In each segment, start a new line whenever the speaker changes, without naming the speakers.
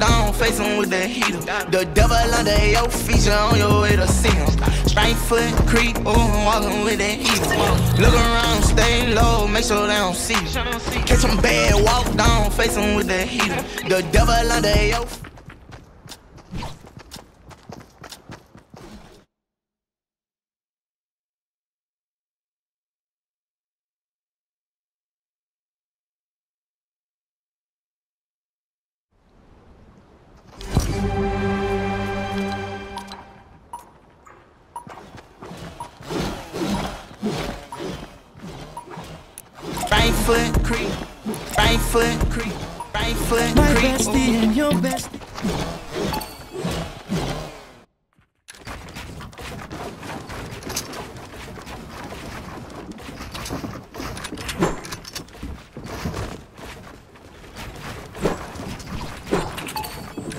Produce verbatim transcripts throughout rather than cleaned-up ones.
down, face him with the heater. The devil under your feet, you on your way to see him. Right foot creep, ooh, walking with that heater. Look around, stay low, make sure they don't see you. Catch them bad, walk down, face him with the heater. The devil under your feet. Right foot creep, right foot creep, right foot
My
creep.
bestie and your bestie.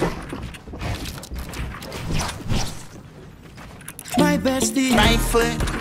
My bestie.
Right foot